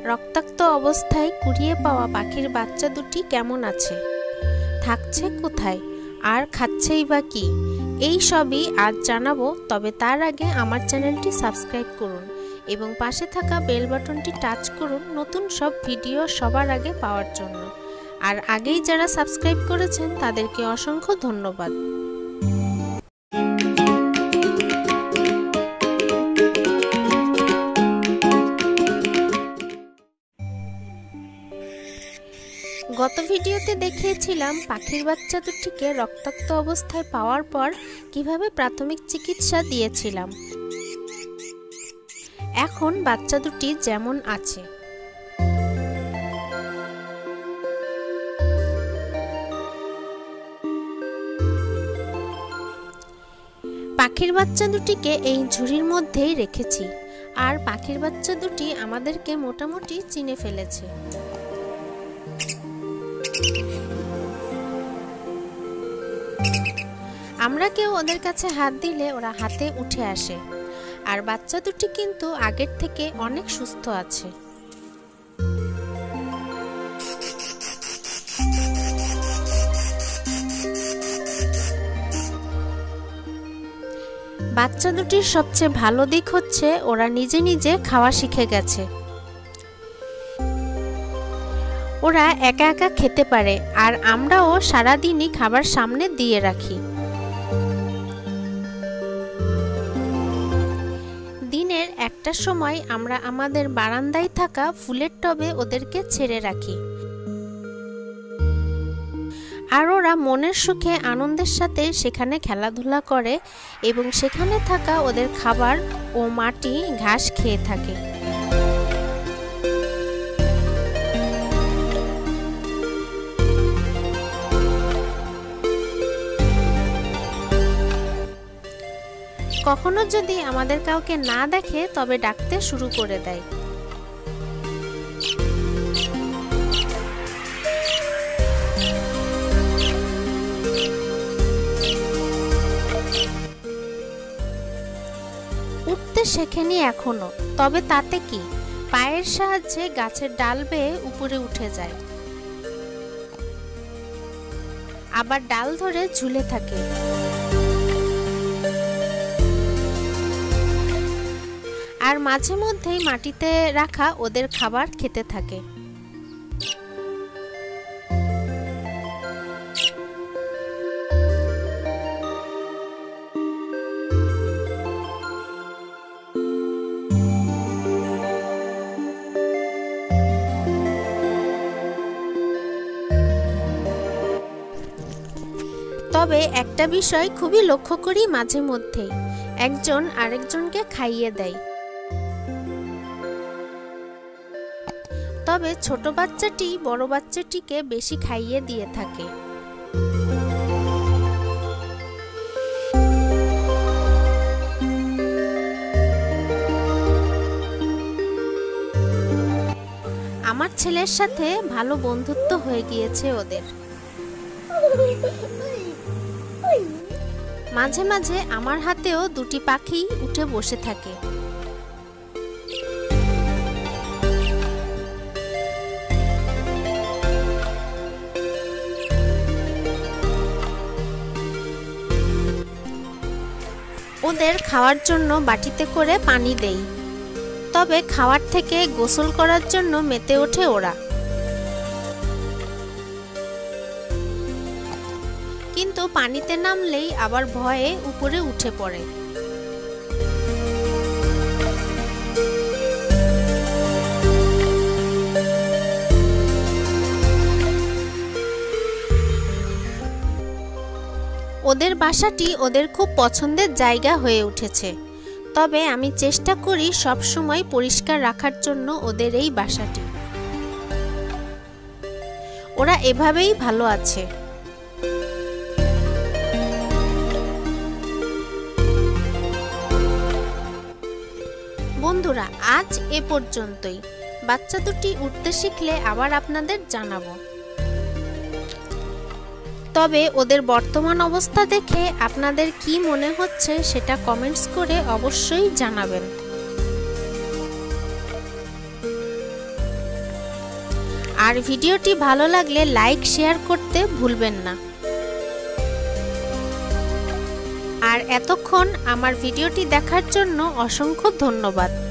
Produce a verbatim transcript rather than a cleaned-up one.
রক্তাক্ত অবস্থায় কুড়িয়ে পাওয়া পাখির বাচ্চা দুটি কেমন আছে, থাকছে কোথায়, আর খাচ্ছেই বা কি, এই সবই আজ জানাবো। তবে তার আগে আমার চ্যানেলটি সাবস্ক্রাইব করুন এবং পাশে থাকা বেল বাটনটি টাচ করুন নতুন সব ভিডিও সবার আগে পাওয়ার জন্য। আর আগেই যারা সাবস্ক্রাইব করেছেন তাদেরকে অসংখ্য ধন্যবাদ। গত ভিডিওতে দেখিয়েছিলাম পাখির বাচ্চা দুটিকে রক্তাক্ত অবস্থায় পাওয়ার পর কিভাবে প্রাথমিক চিকিৎসা দিয়েছিলাম। এখন বাচ্চা দুটি যেমন আছে। পাখির বাচ্চা দুটিকে এই ঝুড়ির মধ্যেই রেখেছি, আর পাখির বাচ্চা দুটি আমাদেরকে মোটামুটি চিনে ফেলেছে। আমরা কেউ ওদের কাছে হাত দিলে ওরা হাতে উঠে আসে, আর বাচ্চা দুটি কিন্তু আগের থেকে অনেক সুস্থ আছে। বাচ্চা দুটির সবচেয়ে ভালো দিক হচ্ছে ওরা নিজে নিজে খাওয়া শিখে গেছে। ওরা একা একা খেতে পারে, আর আমরাও সারাদিনই খাবার সামনে দিয়ে রাখি। দিনের একটা সময় আমরা আমাদের বারান্দায় থাকা ফুলের টবে ওদেরকে ছেড়ে রাখি, আর ওরা মনের সুখে আনন্দের সাথে সেখানে খেলাধুলা করে এবং সেখানে থাকা ওদের খাবার ও মাটি ঘাস খেয়ে থাকে। কখনো যদি আমাদের কাউকে না দেখে তবে ডাকতে শুরু করে দেয়। উঠতে শেখেনি এখনো, তবে তাতে কি, পায়ের সাহায্যে গাছের ডাল বেয়ে উপরে উঠে যায়, আবার ডাল ধরে ঝুলে থাকে। আর মাঝে মধ্যেই মাটিতে রাখা ওদের খাবার খেতে থাকে। তবে একটা বিষয় খুবই লক্ষ্য করি, মাঝে মধ্যেই একজন আরেকজনকে খাইয়ে দেয়। তবে ছোট বাচ্চাটি বড় বাচ্চাটিকে বেশি খাইয়ে দিয়ে থাকে। আমার ছেলের সাথে ভালো বন্ধুত্ব হয়ে গিয়েছে ওদের। মাঝে মাঝে আমার হাতেও দুটি পাখি উঠে বসে থাকে। ওদের খাওয়ার জন্য বাটিতে করে পানি দেই, তবে খাওয়ার থেকে গোসল করার জন্য মেতে ওঠে ওরা। কিন্তু পানিতে নামলেই আবার ভয়ে উপরে উঠে পড়ে। ওদের বাসাটি ওদের খুব পছন্দের জায়গা হয়ে উঠেছে, তবে আমি চেষ্টা করি সব সময় পরিষ্কার রাখার জন্য ওদের এই বাসাটি। ওরা এভাবেই ভালো আছে। বন্ধুরা, আজ এ পর্যন্তই। বাচ্চা দুটি উঠতে শিখলে আবার আপনাদের জানাবো। তবে ওদের বর্তমান অবস্থা দেখে আপনাদের কি মনে হচ্ছে সেটা কমেন্টস করে অবশ্যই জানাবেন। আর ভিডিওটি ভালো লাগলে লাইক শেয়ার করতে ভুলবেন না। আর এতক্ষণ আমার ভিডিওটি দেখার জন্য অসংখ্য ধন্যবাদ।